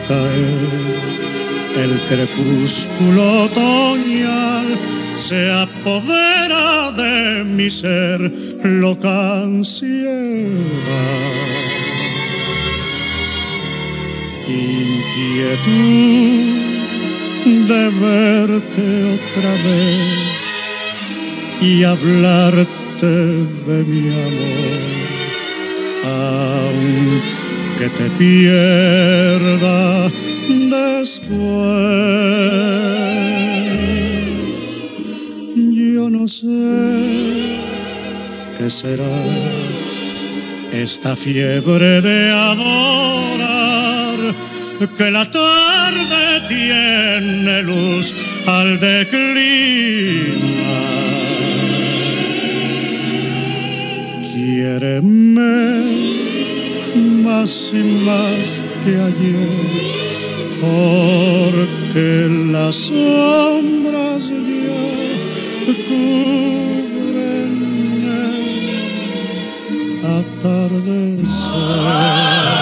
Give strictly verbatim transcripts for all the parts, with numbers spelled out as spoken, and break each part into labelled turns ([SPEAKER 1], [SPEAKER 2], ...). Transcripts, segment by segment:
[SPEAKER 1] caer el crepúsculo otoñal, se apodera de mi ser loca ansiedad. Inquietud de verte otra vez y hablarte de mi amor, aunque te pierda después. Yo no sé qué será esta fiebre de adorar, que la tarde tiene luz al declinar. Quiéreme más y más que ayer, porque las sombras ya cubren el atardecer.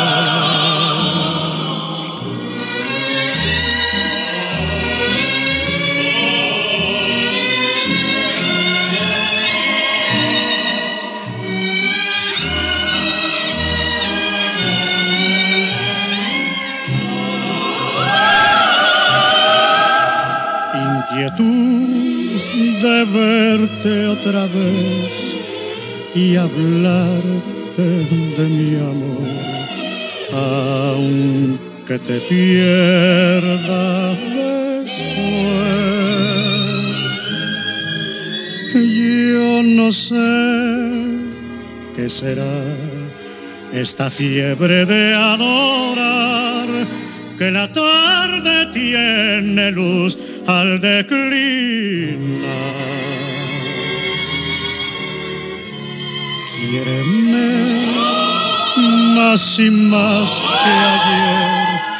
[SPEAKER 1] Inquietud de verte otra vez y hablarte de mi amor, aunque te pierda después. Yo no sé qué será esta fiebre de adorar, que la tarde tiene luz al declinar. Quiéreme más y más que ayer,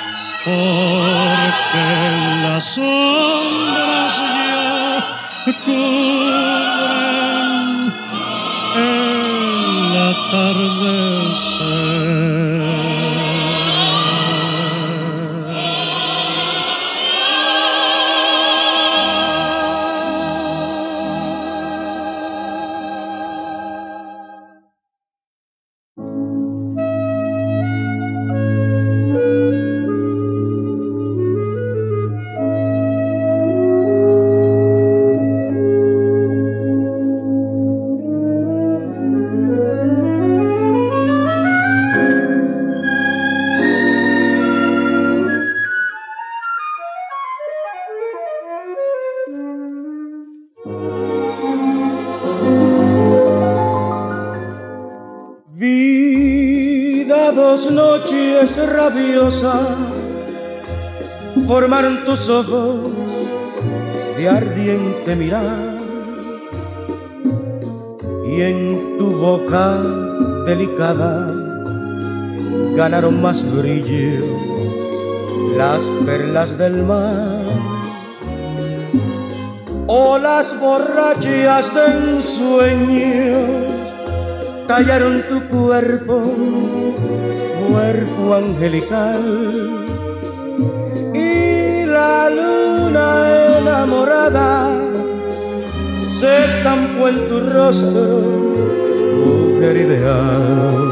[SPEAKER 1] porque las sombras ya cubren el atardecer. Noches rabiosas formaron tus ojos de ardiente mirar, y en tu boca delicada ganaron más brillo las perlas del mar. Olas borrachas de ensueños tallaron tu cuerpo, cuerpo angelical, y la luna enamorada se estampó en tu rostro, mujer ideal.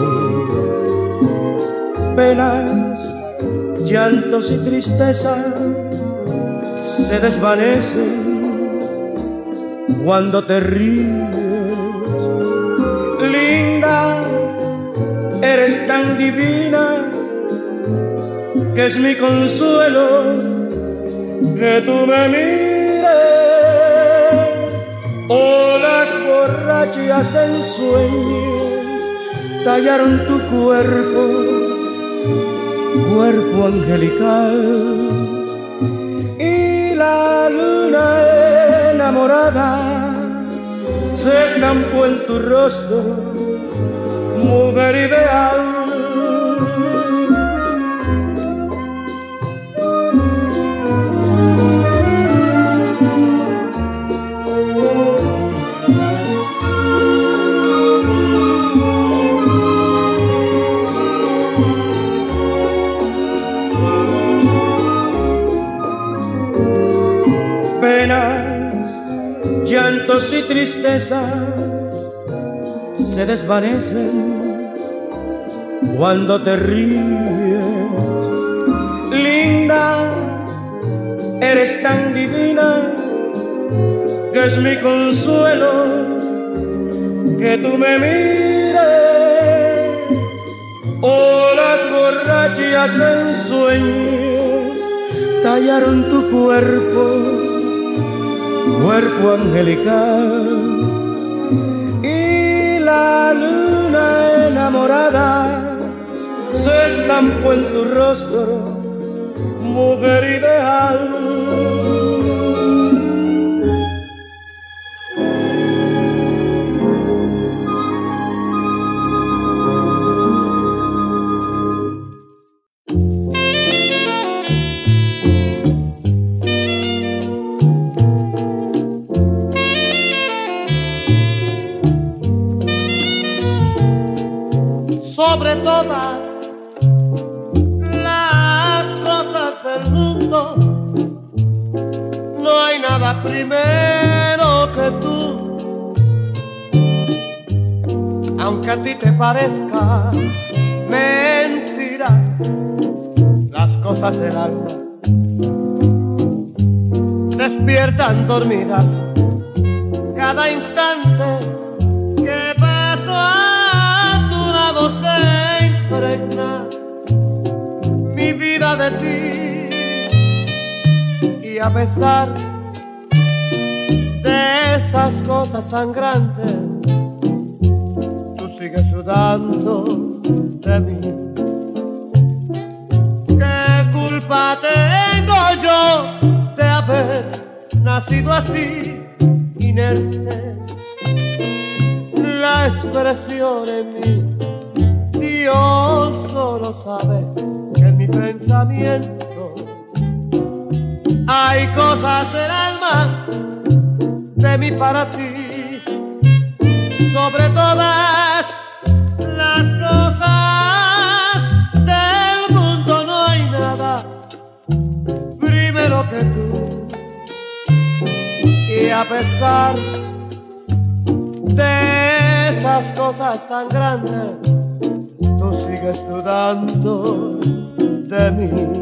[SPEAKER 1] Penas, llantos y tristezas se desvanecen cuando te ríes. Linda, eres tan divina que es mi consuelo que tú me mires. Olas borrachas de ensueños tallaron tu cuerpo, cuerpo angelical, y la luna enamorada se estampó en tu rostro, mujer ideal. tristezas se desvanecen cuando te ríes. Linda, eres tan divina que es mi consuelo que tú me mires. Olas borrachas de ensueños tallaron tu cuerpo, cuerpo angelical, y la luna enamorada se estampó en tu rostro, mujer ideal.
[SPEAKER 2] Sobre todas las cosas del mundo, no hay nada primero que tú. Aunque a ti te parezca mentira, las cosas del alma despiertan dormidas cada instante que paso a tu lado se impregna mi vida de ti. Y a pesar de esas cosas tan grandes, tú sigues dudando de mí. ¿Qué culpa tengo yo de haber nacido así, inerte? La expresión en mí, Dios solo sabe que en mi pensamiento hay cosas del alma de mí para ti. Sobre todas las cosas del mundo no hay nada primero que tú. Y a pesar de esas cosas tan grandes, tú sigues dudando de mí.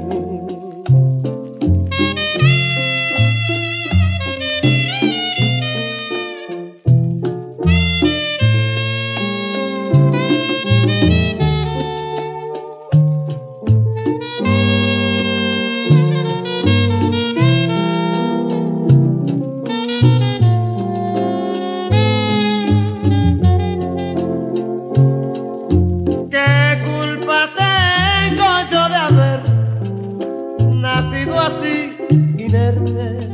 [SPEAKER 2] Así, inerte,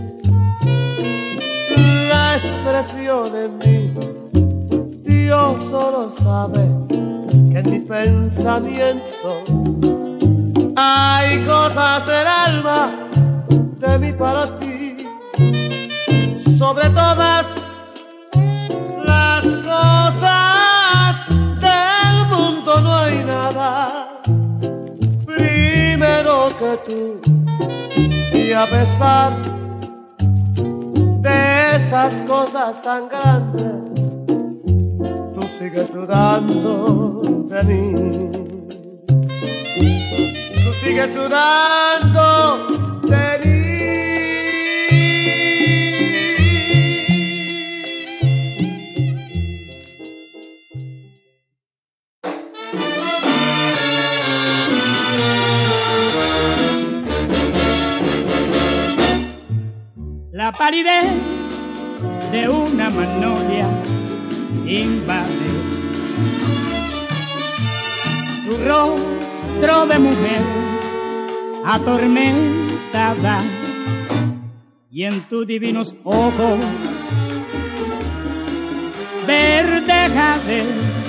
[SPEAKER 2] la expresión en mí, Dios solo sabe que en mi pensamiento hay cosas del alma de mí para ti. Sobre todas las cosas del mundo no hay nada primero que tú. Y a pesar de esas cosas tan grandes, tú sigues dudando de mí. Tú sigues dudando de mí.
[SPEAKER 3] La palidez de una magnolia invade tu rostro de mujer atormentada, y en tus divinos ojos verde jade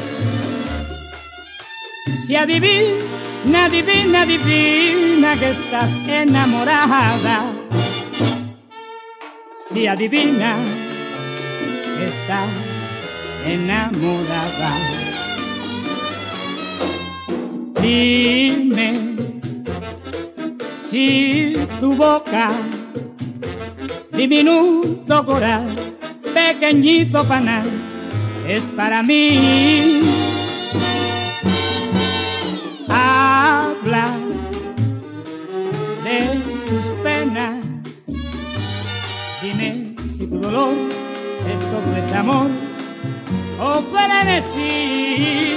[SPEAKER 3] se adivina, adivina, adivina que estás enamorada. Si adivina, está enamorada. Dime si tu boca, diminuto coral, pequeñito panal es para mí. Habla de tus penas, dime si tu dolor es todo ese amor o frenesí.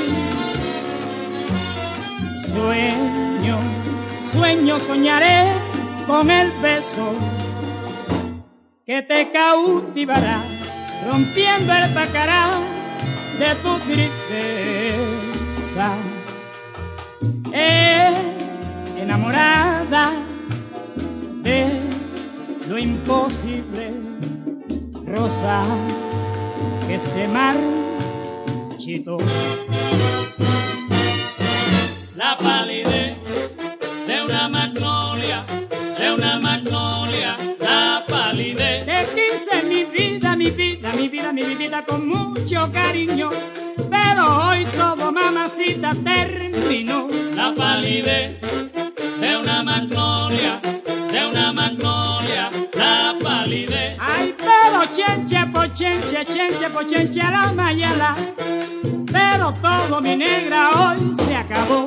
[SPEAKER 3] Sueño, sueño, soñaré con el beso que te cautivará, rompiendo el bacará de tu tristeza. Eh, enamorada de lo imposible, rosa que se marchitó.
[SPEAKER 4] La palidez de una magnolia, de una magnolia, la palidez.
[SPEAKER 3] Te quise mi vida, mi vida, mi vida, mi vida con mucho cariño, pero hoy todo, mamacita, terminó.
[SPEAKER 4] La palidez de una magnolia, de una magnolia, la palidez.
[SPEAKER 3] Ay, pero chenche po chenche, chenche po chenche a la mayala, pero todo, mi negra, hoy se acabó.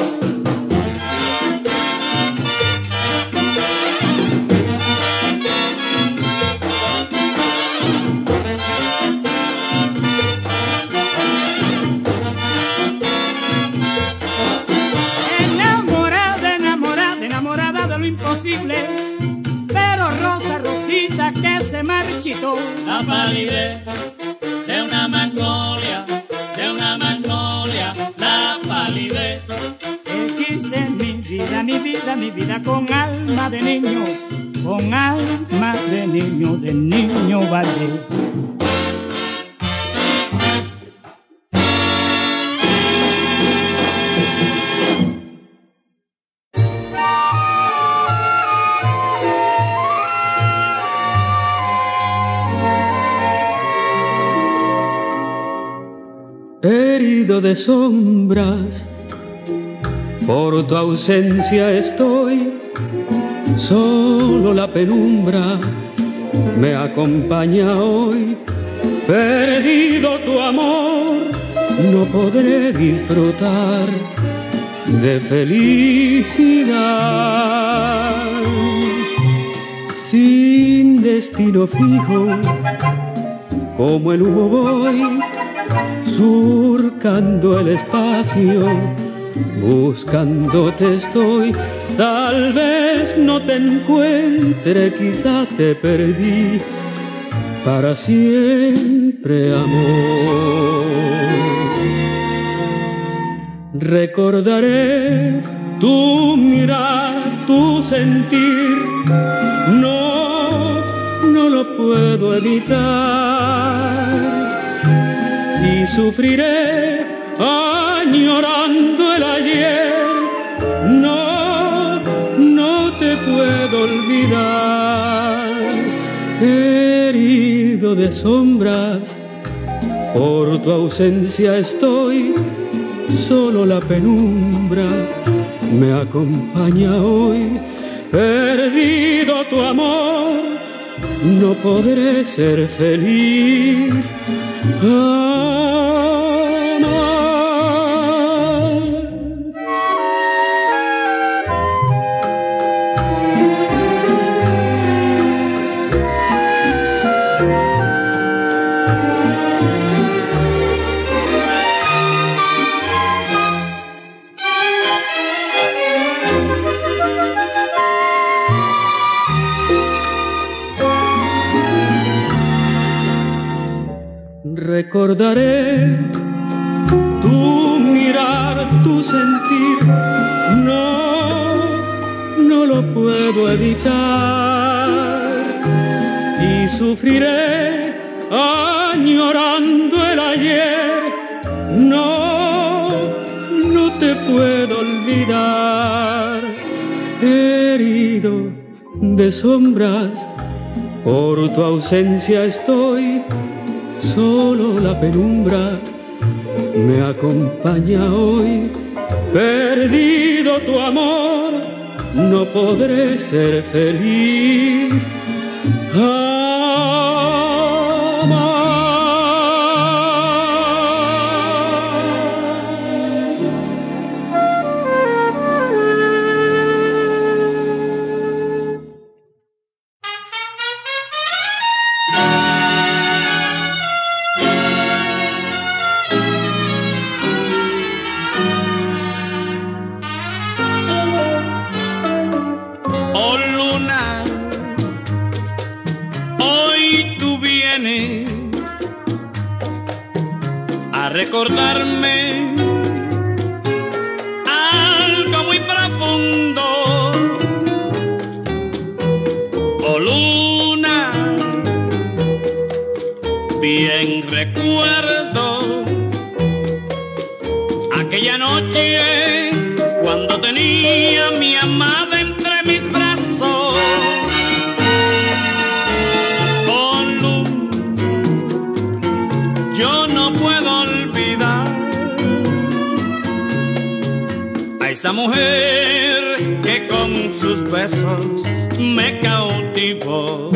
[SPEAKER 3] Enamorada, enamorada, enamorada de lo imposible, pero rosa, rosita que se marchitó.
[SPEAKER 4] La palidez de una magnolia, de una magnolia, la palidez.
[SPEAKER 3] Te quise mi vida, mi vida, mi vida con alma de niño, con alma de niño, de niño valiente.
[SPEAKER 5] Herido de sombras, por tu ausencia estoy, solo la penumbra me acompaña hoy. Perdido tu amor, no podré disfrutar de felicidad. Sin destino fijo, como el humo voy, surcando el espacio, buscándote estoy. Tal vez no te encuentre, quizá te perdí para siempre, amor. Recordaré tu mirar, tu sentir, no, no lo puedo evitar. Y sufriré añorando el ayer, no, no te puedo olvidar. Herido de sombras, por tu ausencia estoy, solo la penumbra me acompaña hoy. Perdido tu amor, no podré ser feliz. Recordaré tu mirar, tu sentir, no, no lo puedo evitar. Y sufriré añorando el ayer, no, no te puedo olvidar. Herido de sombras, por tu ausencia estoy, solo la penumbra me acompaña hoy. Perdido tu amor, no podré ser feliz. Amar.
[SPEAKER 4] recordarme algo muy profundo. Oh luna, bien recuerdo aquella noche cuando tenía a mi amada entre mis brazos. Oh luna, yo no puedo olvidar a esa mujer que con sus besos me cautivó.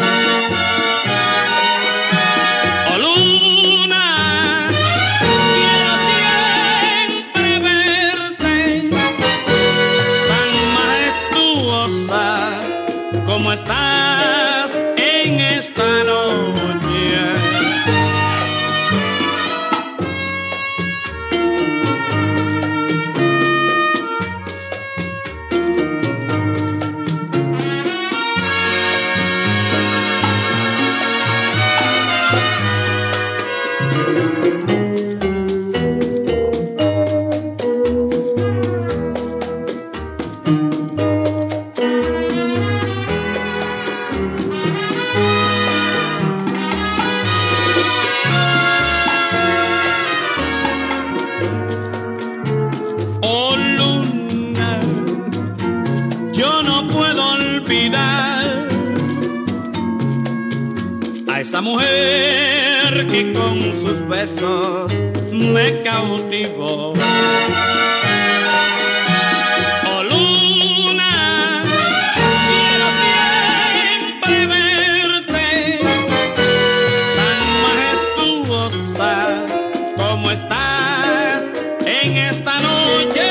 [SPEAKER 4] Oh luna, quiero siempre verte tan majestuosa como estás en esta noche. Esa mujer que con sus besos me cautivó. Oh luna, quiero siempre verte tan majestuosa como estás en esta noche.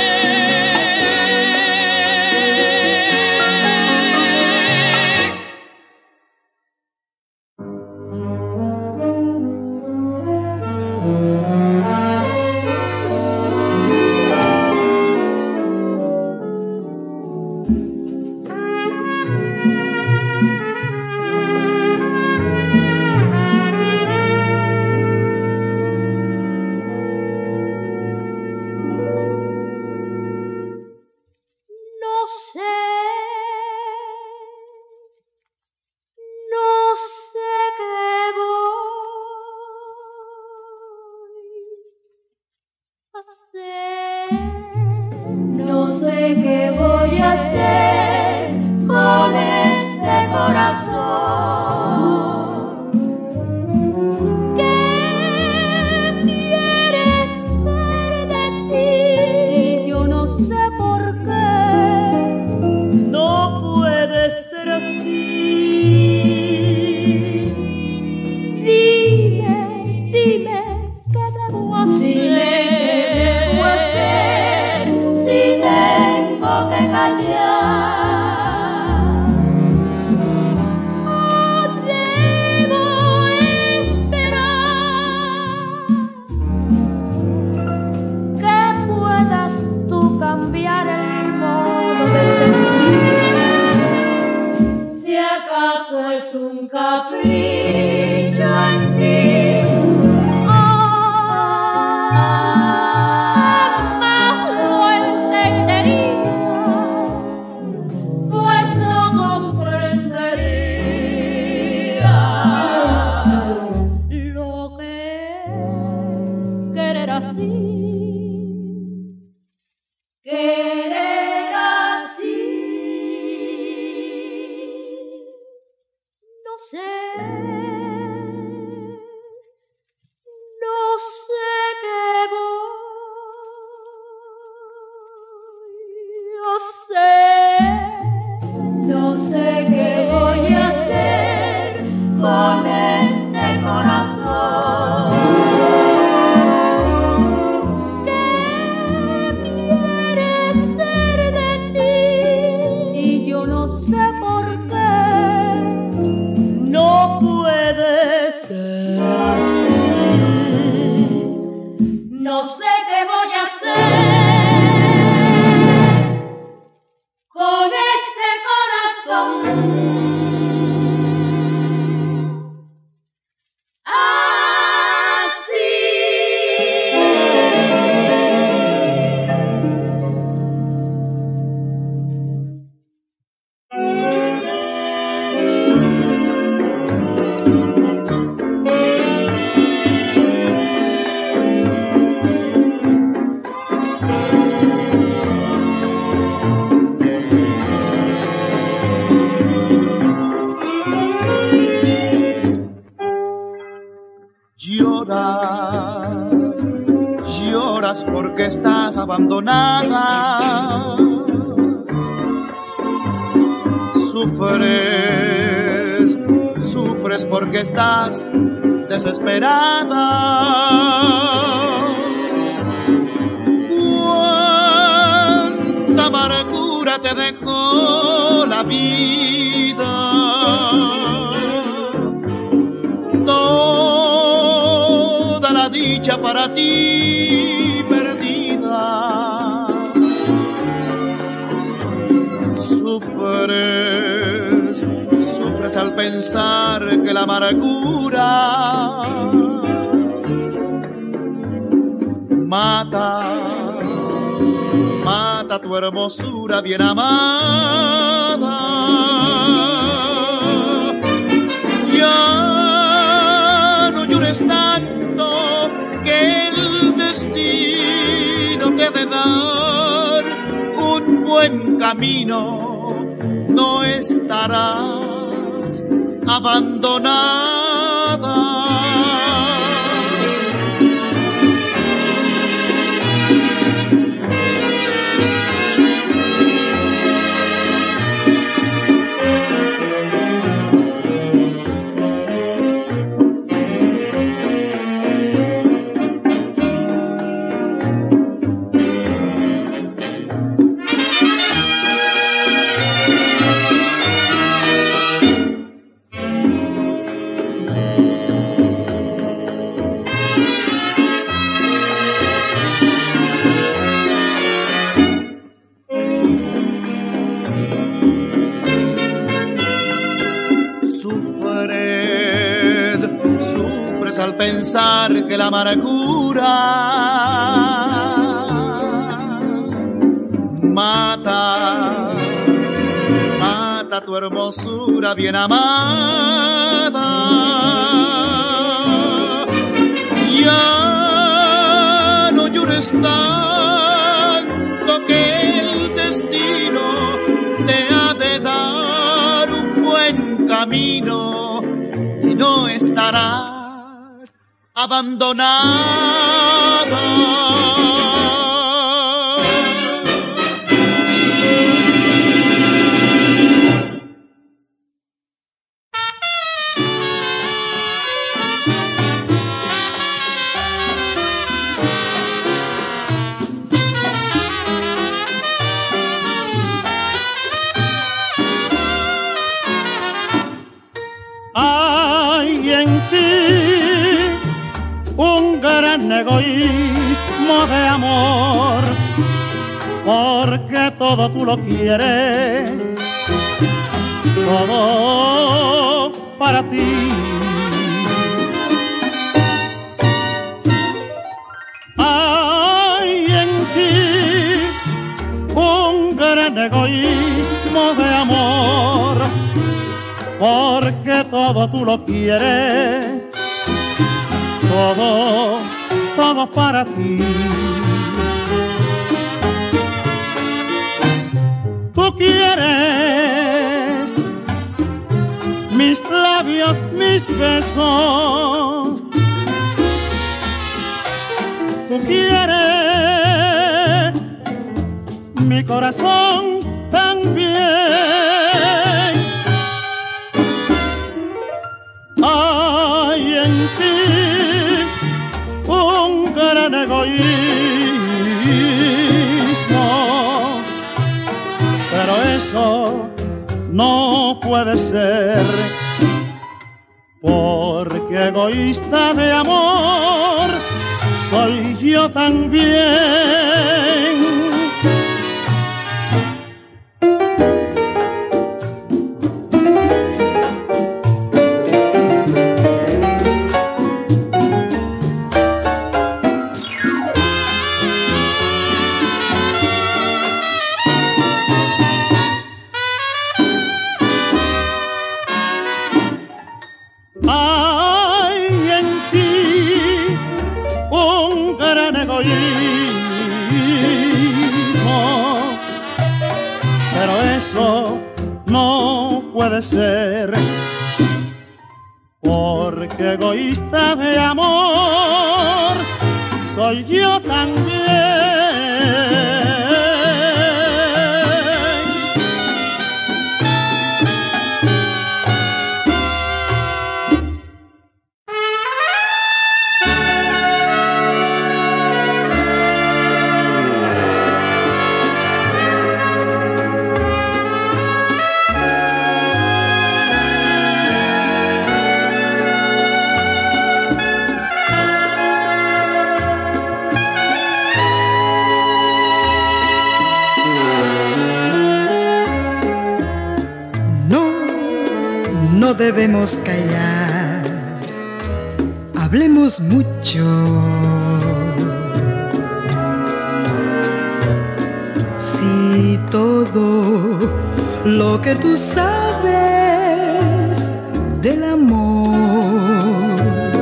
[SPEAKER 6] No sé qué voy a hacer con este corazón que quiere ser de ti, y yo no sé por qué no puede ser así. Dime, dime qué debo hacer. Que callar, o debo esperar que puedas tú cambiar el modo de sentir. Si acaso es un capricho en ti, querer así. No sé
[SPEAKER 7] lloras, lloras porque estás abandonada. Sufres, sufres porque estás desesperada. Cuánta amargura te dejó la vida, toda la dicha para ti perdida. Sufres, sufres al pensar que la amargura mata, mata tu hermosura bien amada. Ya no llores tanto, que el destino te debe dar un buen camino. No estarás abandonada. Al pensar que la amargura mata, mata tu hermosura bien amada. Ya no llores tanto, que el destino te ha de dar un buen camino y no estarás abandonada.
[SPEAKER 3] Hay en ti un gran egoísmo de amor, porque todo tú lo quieres, todo para ti. Hay en ti un gran egoísmo de amor, porque todo tú lo quieres, todo, todo para ti. Tú quieres mis labios, mis besos. Tú quieres mi corazón también. Hay en ti un gran egoísmo, pero eso no puede ser, porque egoísta de amor soy yo también. Pero eso no puede ser,
[SPEAKER 2] porque egoísta de amor soy yo también.
[SPEAKER 8] No debemos callar, hablemos mucho. Si todo lo que tú sabes del amor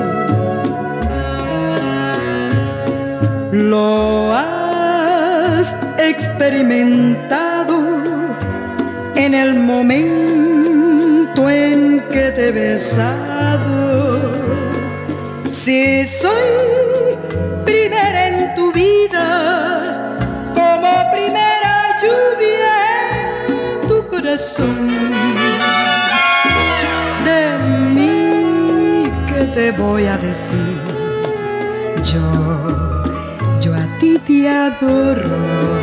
[SPEAKER 8] lo has experimentado en el momento en que te he besado. Si soy primera en tu vida, como primera lluvia en tu corazón, de mí que te voy a decir, yo, yo a ti te adoro.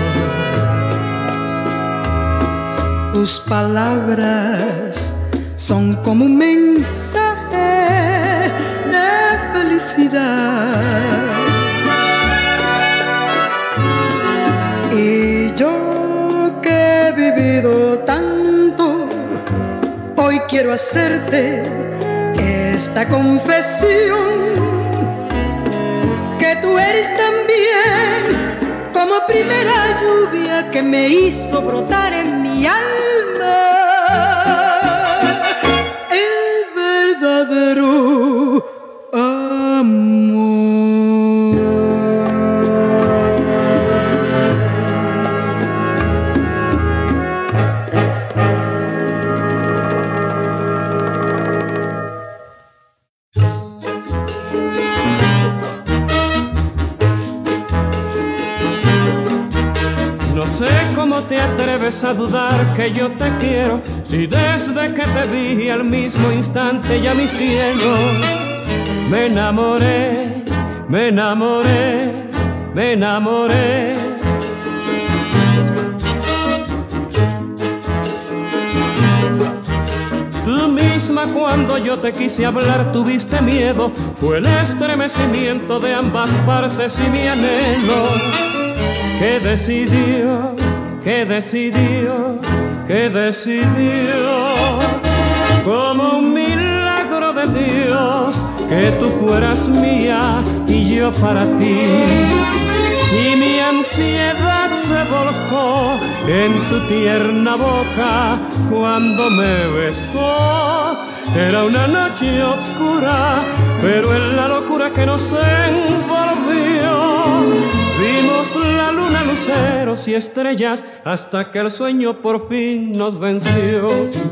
[SPEAKER 8] Tus palabras son como un mensaje de felicidad. Y yo que he vivido tanto, hoy quiero hacerte esta confesión, que tú eres también como primera lluvia que me hizo brotar en mi alma el verdadero amor.
[SPEAKER 5] No sé cómo te atreves a dudar que yo te quiero, si desde que te vi al mismo instante ya mi cielo me enamoré, me enamoré, me enamoré. Tú misma cuando yo te quise hablar tuviste miedo, fue el estremecimiento de ambas partes y mi anhelo que decidió, que decidió, que decidió, como un milagro de Dios, que tú fueras mía y yo para ti. Y mi ansiedad se volcó en tu tierna boca cuando me besó. Era una noche oscura, pero en la locura que nos envolvió, vimos la luna, luceros y estrellas, hasta que el sueño por fin nos venció.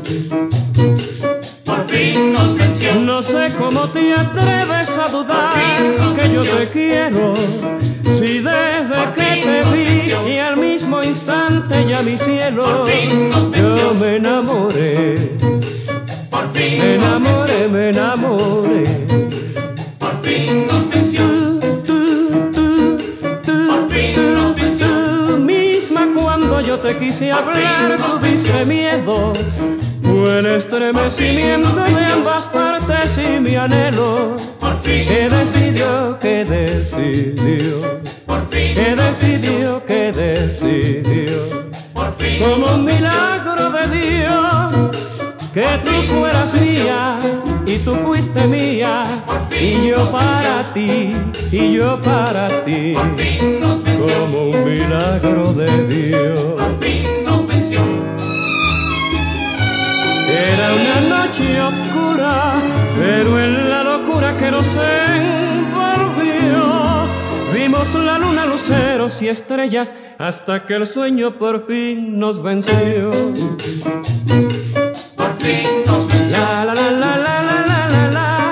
[SPEAKER 4] Por fin nos venció.
[SPEAKER 5] No sé cómo te atreves a dudar que yo te quiero, si desde que te vi y al mismo instante ya mi cielo yo me enamoré.
[SPEAKER 4] Por fin
[SPEAKER 5] me enamoré, me enamoré.
[SPEAKER 4] Por fin nos venció. Por fin nos venció.
[SPEAKER 5] Tú misma cuando yo te quise hablar tuviste miedo, fue el estremecimiento de ambas partes y mi anhelo que decidió, que decidió, que decidió, que decidió, como un milagro de Dios, que tú fueras mía y tú fuiste mía y yo para ti, y yo para ti, como un milagro de Dios. Era una noche oscura, pero en la locura que nos envolvió, vimos la luna, luceros y estrellas, hasta que el sueño por fin nos venció.
[SPEAKER 4] Por fin nos venció.
[SPEAKER 5] La la la la la la la la.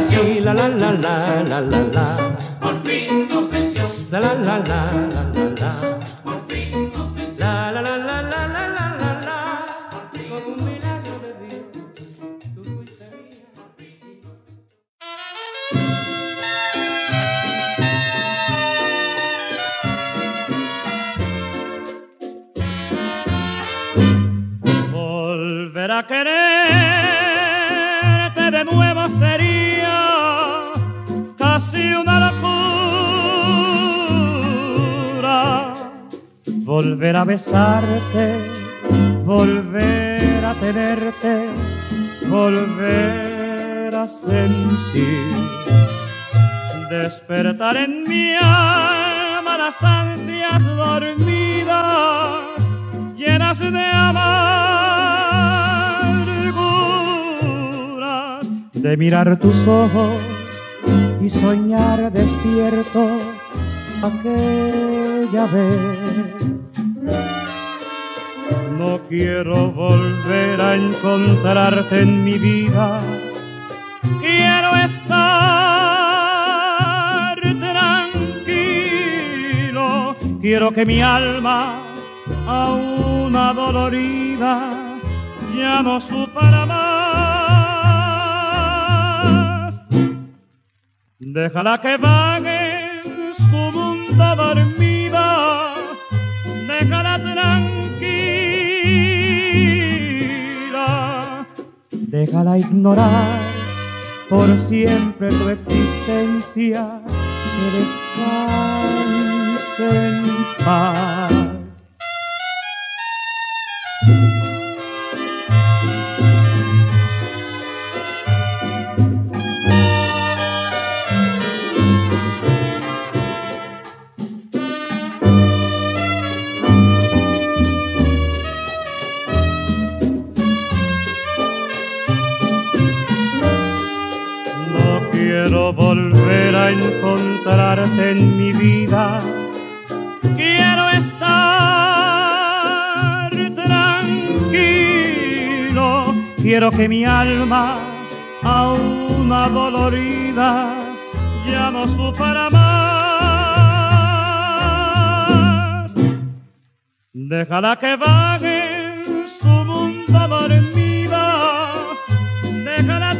[SPEAKER 5] venció. La la la la la la la.
[SPEAKER 4] Por fin nos venció.
[SPEAKER 5] La la la la la la la.
[SPEAKER 4] Por fin nos venció.
[SPEAKER 5] La la la la la la la la la. Con un milagro de Dios, tú fuiste mía.
[SPEAKER 3] Volver a quererte de nuevo sería casi una locura. Volver a besarte, volver a tenerte, volver a sentir. Despertar en mi alma las ansias dormidas, llenas de amarguras, de mirar tus ojos y soñar despierto aquella vez. No quiero volver a encontrarte en mi vida, quiero estar tranquilo, quiero que mi alma, aún adolorida, ya no sufra más. Déjala que vague en su mundo dormida, déjala tranquila, déjala ignorar por siempre tu existencia, que descanse en paz. Quiero volver a encontrarte en mi vida, quiero estar tranquilo, quiero que mi alma, aún adolorida, ya no sufra más. Déjala que vague en su mundo dormida, déjala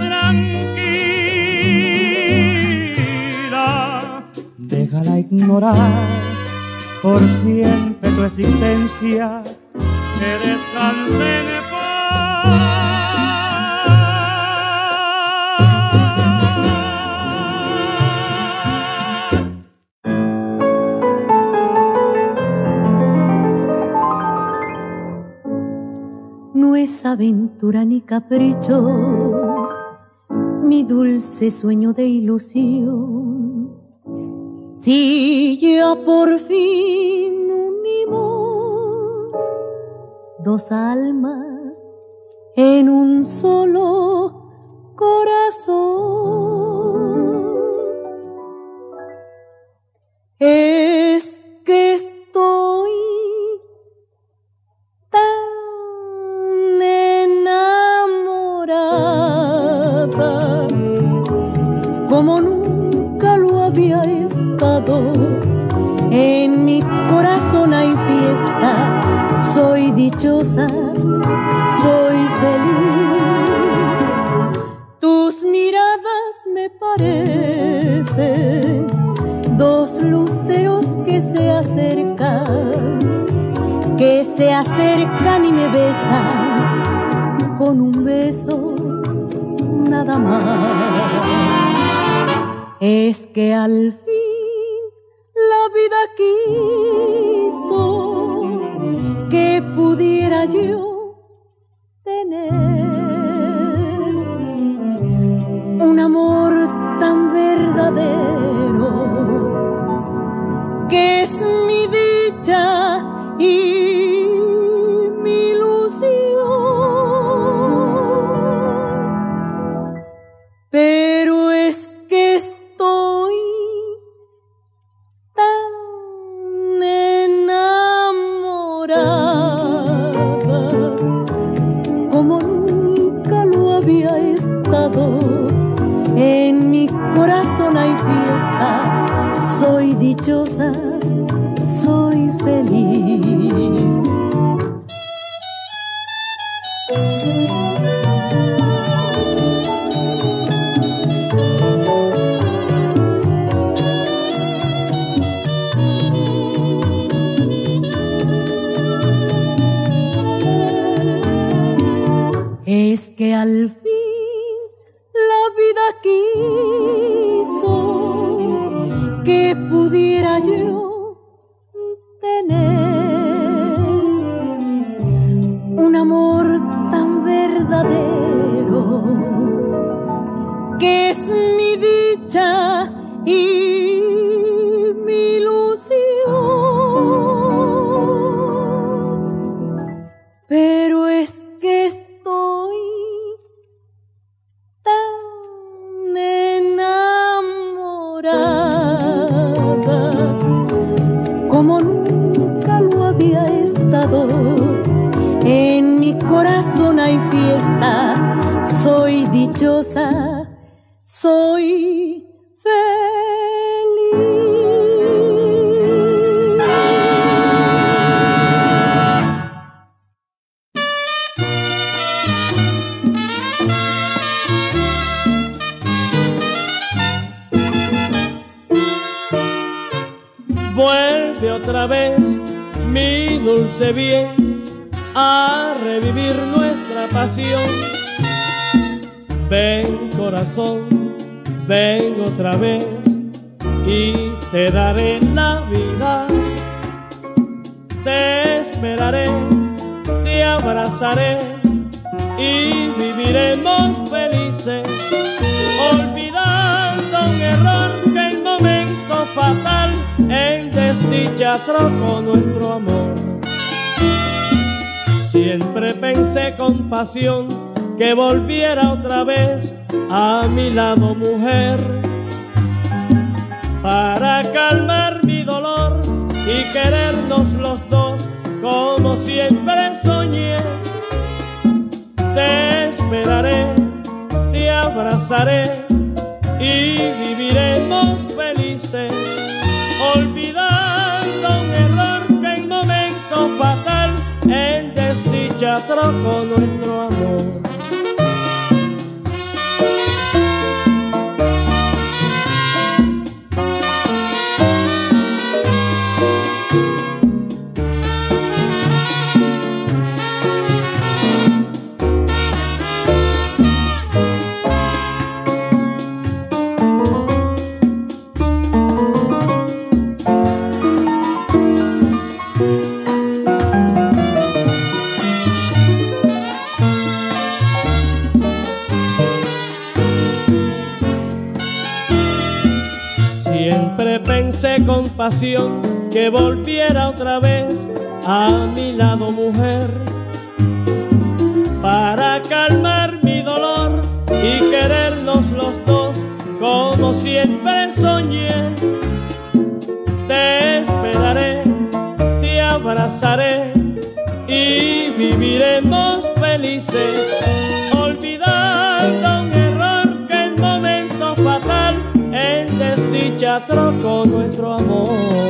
[SPEAKER 3] tranquila, déjala ignorar por siempre tu existencia, que descanse en paz.
[SPEAKER 9] No es aventura ni capricho, mi dulce sueño de ilusión. Si ya por fin unimos dos almas en un solo corazón, es que estoy tan enamorada como nunca lo había estado. En mi corazón hay fiesta, soy dichosa, soy feliz. Tus miradas me parecen dos luceros que se acercan, que se acercan y me besan con un beso nada más. Es que al fin la vida quiso que pudiera yo tener un amor tan verdadero, que es mi dicha y mi ilusión. Pero es que estoy tan enamorada como nunca lo había estado. En mi dichosa, soy feliz. Es que al fin la vida quiso que pudiera yo tener un amor tan verdadero, que es mi dicha y mi ilusión. Pero es que estoy tan enamorada como nunca lo había estado. En mi corazón hay fiesta, soy dichosa, soy feliz.
[SPEAKER 10] Vuelve otra vez, mi dulce bien, a revivir nuestra pasión. Ven, corazón, ven otra vez y te daré la vida. Te esperaré, te abrazaré y viviremos felices, olvidando un error que el momento fatal en desdicha trocó nuestro amor. Siempre pensé con pasión que volviera otra vez a mi lado, mujer, para calmar mi dolor y querernos los dos como siempre soñé. Te esperaré, te abrazaré y viviremos felices, olvidando un error que en momento fatal en desdicha trocó nuestro amor. Siempre pensé con pasión que volviera otra vez a mi lado, mujer, para calmar mi dolor y querernos los dos como siempre soñé. Te esperaré, te abrazaré y viviremos felices, olvidando un error que el momento fatal en desdicha trocó nuestro amor.